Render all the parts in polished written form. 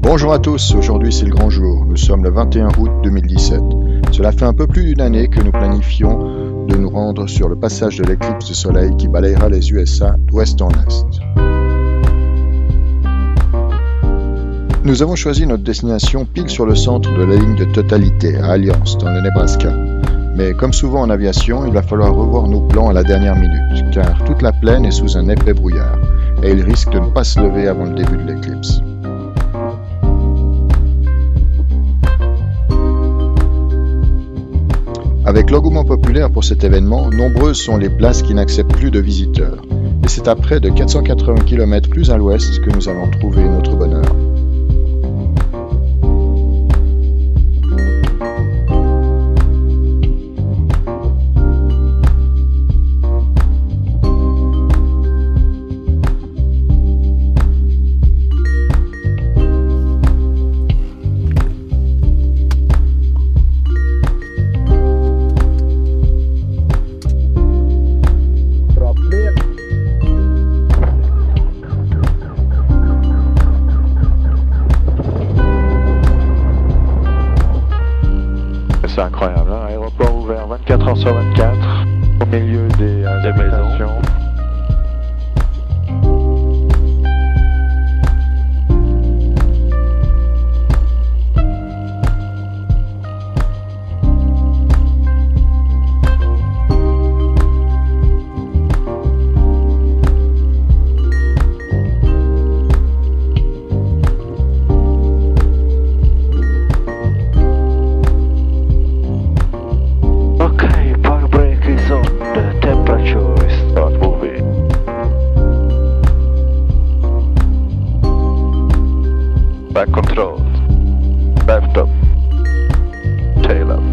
Bonjour à tous, aujourd'hui c'est le grand jour, nous sommes le 21 août 2017. Cela fait un peu plus d'une année que nous planifions de nous rendre sur le passage de l'éclipse de soleil qui balayera les USA d'ouest en est. Nous avons choisi notre destination pile sur le centre de la ligne de totalité, à Alliance, dans le Nebraska. Mais comme souvent en aviation, il va falloir revoir nos plans à la dernière minute, car toute la plaine est sous un épais brouillard, et il risque de ne pas se lever avant le début de l'éclipse. Avec l'engouement populaire pour cet événement, nombreuses sont les places qui n'acceptent plus de visiteurs. Et c'est à près de 480 km plus à l'ouest que nous allons trouver notre bonheur. C'est incroyable, hein? Aéroport ouvert 24 heures sur 24, au milieu des habitations. Back control, left up, tail up,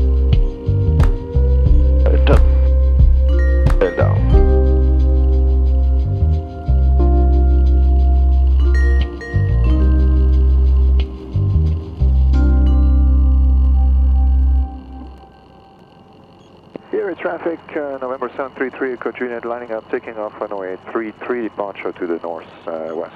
right up, tail down. Here is traffic, November 733, Echo Juliet lining up, taking off runway 33, departure to the northwest.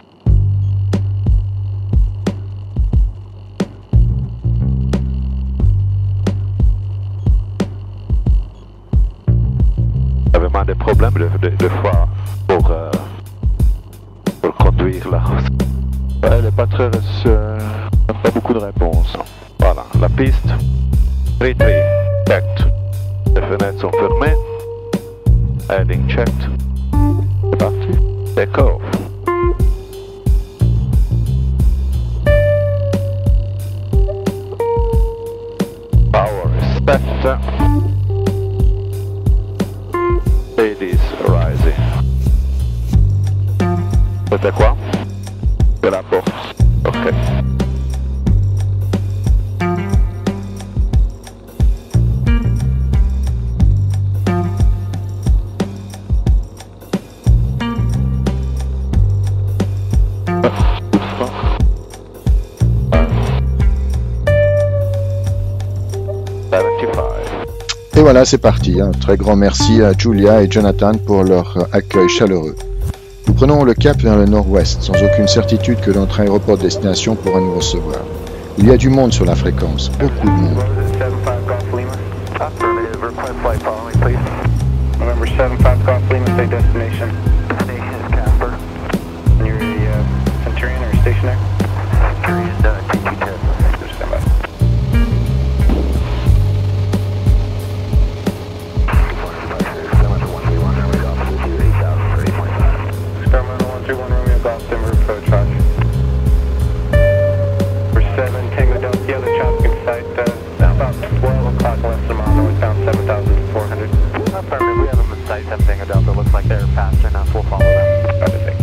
Vraiment des problèmes de fois pour conduire la route. Elle n'est pas très pas beaucoup de réponses. Voilà, la piste. 33, checked. Les fenêtres sont fermées. Heading checked. C'est parti. Take off. Power is set. Ladies rising. C'était quoi? De la porte. Ok. Et voilà, c'est parti. Un très grand merci à Julia et Jonathan pour leur accueil chaleureux. Nous prenons le cap vers le nord-ouest, sans aucune certitude que notre aéroport de destination pourra nous recevoir. Il y a du monde sur la fréquence, beaucoup de monde. November 75 Golf Lima, say destination. Destination is Casper. And you're a Centurion or stationary? Centurion, TT10. Stand by. Starman 131 Romeo Golf, Denver approach, Roger. For 7 Tango Delta, the other traffic in sight, about 12 o'clock less than a mile northbound, 7,400. Affirmative, we have them in sight, 7 Tango Delta, looks like they're faster enough, we'll follow them. Roger, thanks.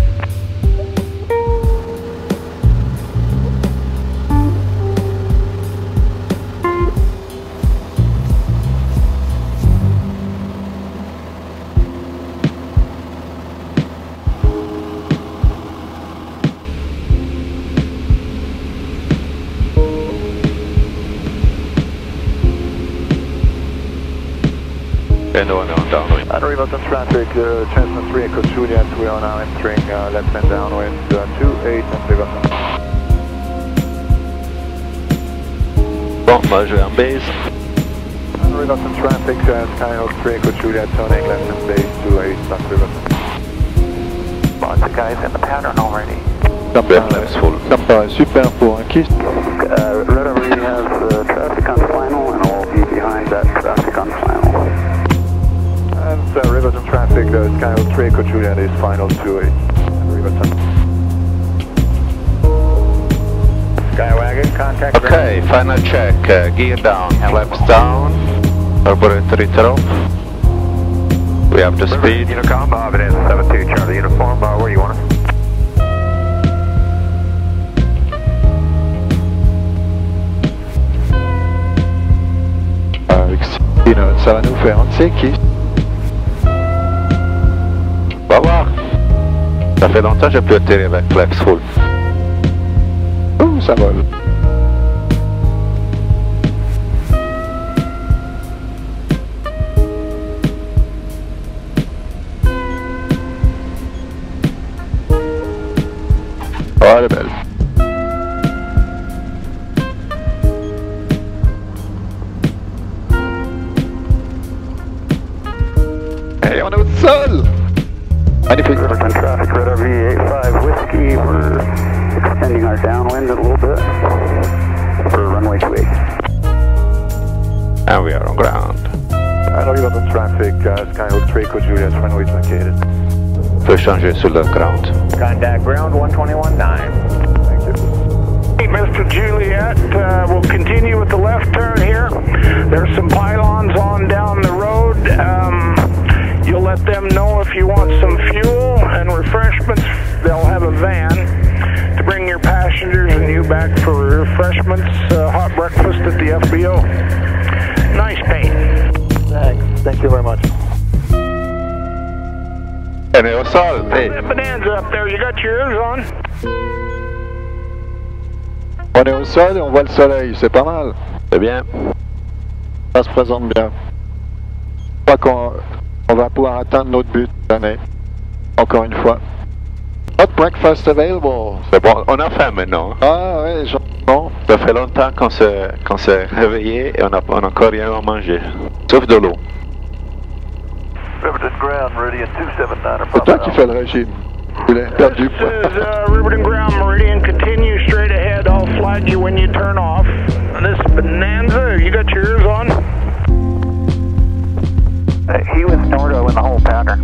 Arrival on traffic, Cessna 3 Echo Juliet, we are now entering left hand downwind 28 and Riverton. Bon, moi je vais en base. Riverton traffic, Skyhawk 3, Echo Juliet, Tone England, base 28, Stock Riverton. Lots of guys in the pattern already. Ça me paraît super pour un KISS. Red already has traffic on final, and I'll be behind that traffic on final. And Riverton traffic, Skyhawk 3, Echo Juliet is final 28, Riverton. Skywagon, contact. Okay, final check. Gear down, flaps down, carburetor off. We have the speed. Unicom, it is 72 Charlie Uniform, where do you want us? Avec ça va nous faire un de ces KISS. On va voir. Ça fait longtemps que j'ai plus atterri avec flaps full. Ouh, ça vole. Oh, elle est belle. Et on est au sol. Magnifique. Riverton traffic, Red RV 85 Whiskey, we're extending our downwind a little bit for runway 28. And we are on ground. Hello, Riverton traffic, Skyhawk 3, Echo Juliet, runway is located. Peut changer sur le ground. Contact ground 121.9. Thank you. Hey, Mr. Juliet, we'll continue with the left turn here. There's some pylons on down the road. You'll let them know if you want some fuel and refreshments. They'll have a van to bring your passengers and you back for refreshments, hot breakfast at the FBO. Nice paint. Thanks. Thank you very much. On est au sol. Hey. That bonanza up there, you got your ears on? On est au sol et on voit le soleil, c'est pas mal. C'est bien. Ça se présente bien. Je crois qu'on va pouvoir atteindre notre but cette année. Encore une fois. Hot breakfast available. C'est bon, on a faim maintenant. Ah ouais, bon. Ça fait longtemps qu'on s'est réveillé et on n'a encore rien à manger. Sauf de l'eau. Riverton ground, Meridian 279. C'est toi qui fais le régime. Tu l'as perdu. This is Riverton Ground Meridian. Continue straight ahead. I'll flag you when you turn off. And this bonanza, you got your ears on? He was Nordo in the whole pattern.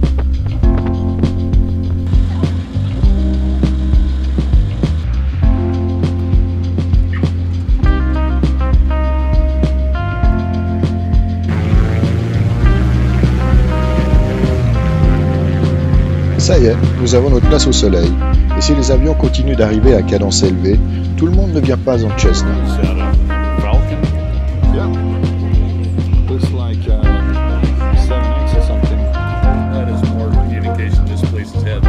Ça y est, nous avons notre place au soleil. Et si les avions continuent d'arriver à cadence élevée, tout le monde ne vient pas en Cessna. Falcon? Yeah. Looks like 7X or something. That is more of an indication this place is headed.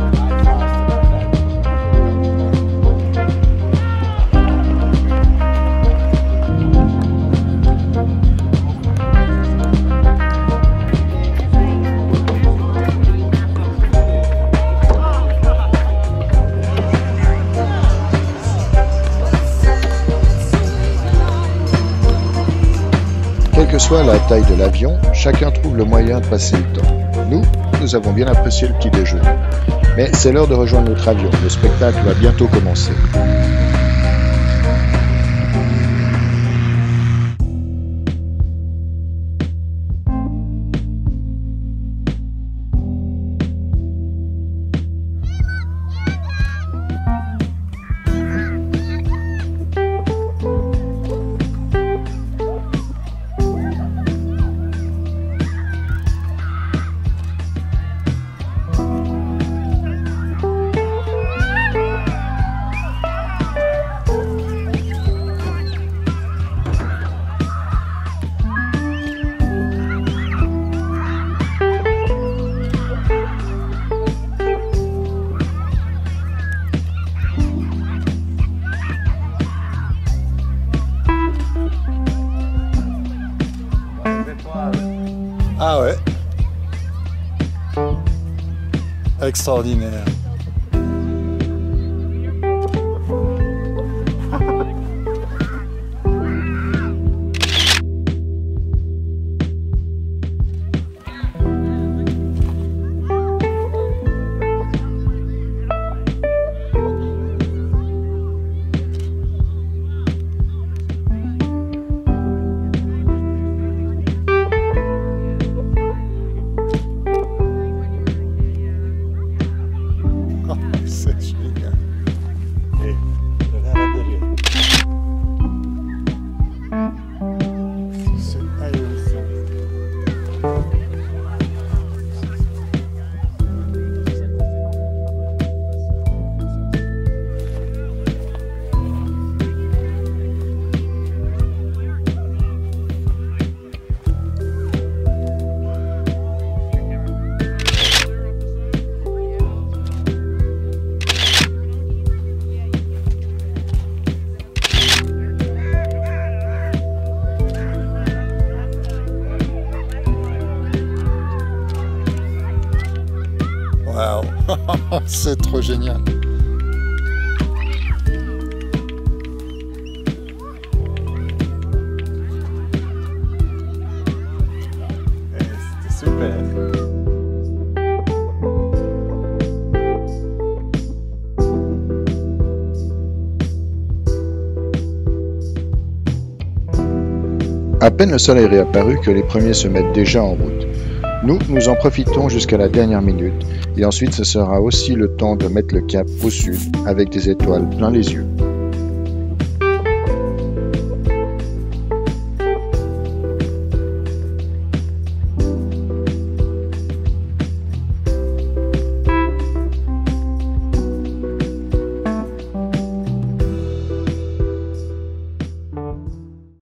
Quelle que soit la taille de l'avion, chacun trouve le moyen de passer le temps. Nous avons bien apprécié le petit déjeuner. Mais c'est l'heure de rejoindre notre avion. Le spectacle va bientôt commencer. Ah ouais. Extraordinaire. C'est trop génial. C'était super. À peine le soleil réapparu que les premiers se mettent déjà en route. Nous en profitons jusqu'à la dernière minute et ensuite ce sera aussi le temps de mettre le cap au sud avec des étoiles plein les yeux.